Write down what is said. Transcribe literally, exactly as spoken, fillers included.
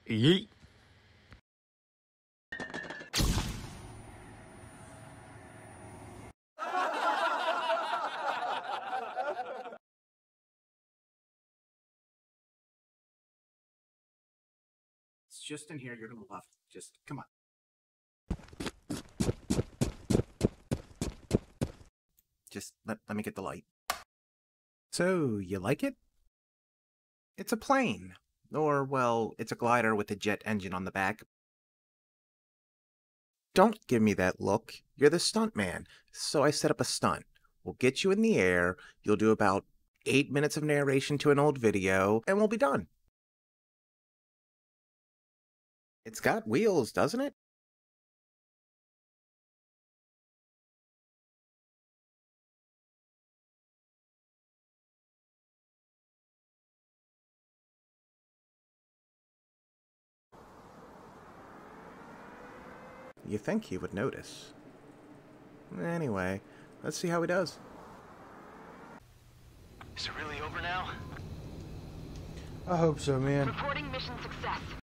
Yeet. It's just in here. You're gonna love it. Just come on. Just let, let me get the light. So, you like it? It's a plane. Or, well, it's a glider with a jet engine on the back. Don't give me that look. You're the stunt man. So I set up a stunt. We'll get you in the air. You'll do about eight minutes of narration to an old video, and we'll be done. It's got wheels, doesn't it? You think he would notice. Anyway, let's see how he does. Is it really over now? I hope so, man. Reporting mission success.